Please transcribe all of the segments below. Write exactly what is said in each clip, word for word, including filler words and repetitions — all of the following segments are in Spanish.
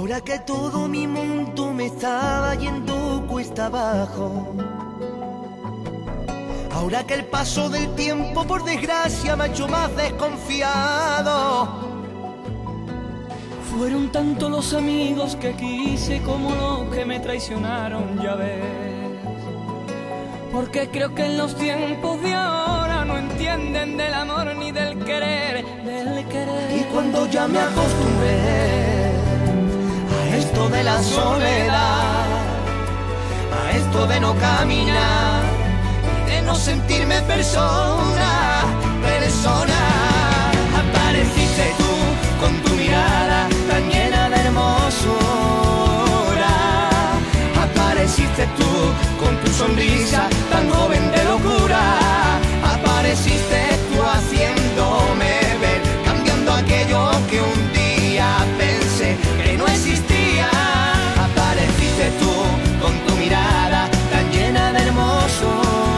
Ahora que todo mi mundo me estaba yendo cuesta abajo, ahora que el paso del tiempo por desgracia me ha hecho más desconfiado. Fueron tanto los amigos que quise como los que me traicionaron, ya ves. Porque creo que en los tiempos de ahora no entienden del amor ni del querer, del querer. Y cuando ya me acostumbré a esto de la soledad, a esto de no caminar y de no sentirme persona, persona, apareciste tú con tu mirada tan llena de hermosura, apareciste tú con tu sonrisa tan joven de locura, apareciste tú haciéndome ver, cambiando aquello que un día pensé que no existía, apareciste tú con tu mirada tan llena de hermosura,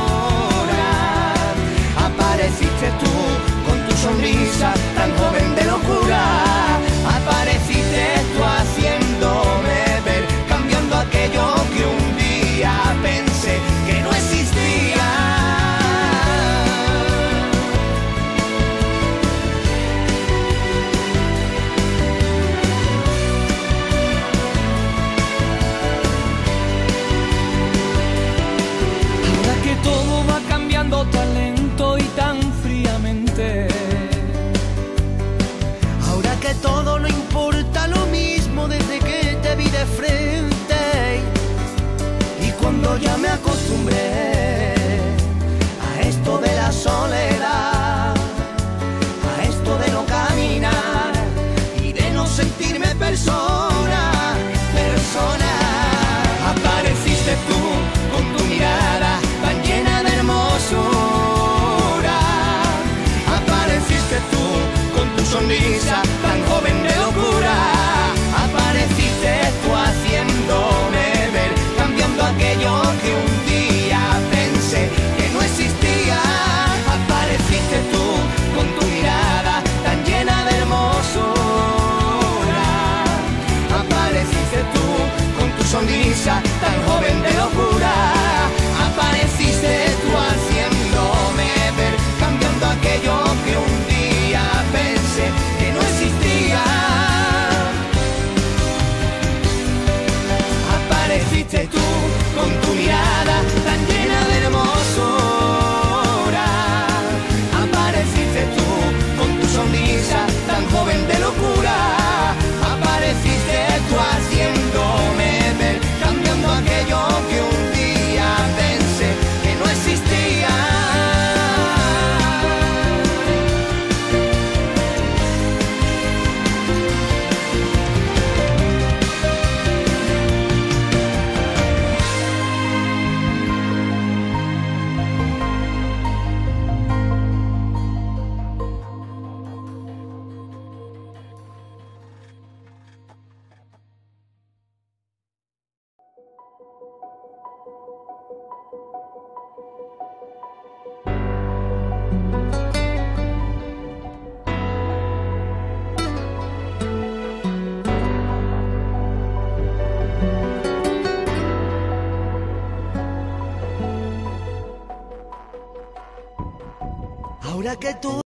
apareciste tú con tu sonrisa tan joven de locura, apareciste tú haciéndome ver, cambiando aquello que un día pensé que no existía. Ahora que todo va cambiando tan lento y tan fríamente, Ahora que todo no importa lo mismo desde que te vi de frente, y cuando ya me acostumbré a esto de la soledad, a esto de no caminar y de no sentirme persona, persona, apareciste tú con tu mirada tan llena de hermosura, apareciste tú con tu sonrisa tan joven de locura, apareciste tú haciéndome ver, cambiando aquello que un día pensé que no existía, apareciste tú con tu mirada tan llena de hermosura, apareciste tú con tu sonrisa tan joven de locura, apareciste tú haciéndome ver, cambiando aquello que un día pensé que no existía, apareciste tú con tu mirada tan llena de hermosura, apareciste tú con tu sonrisa tan joven de locura, apareciste tú haciéndome ver, cambiando aquello que un día pensé que no existía. Ahora que tú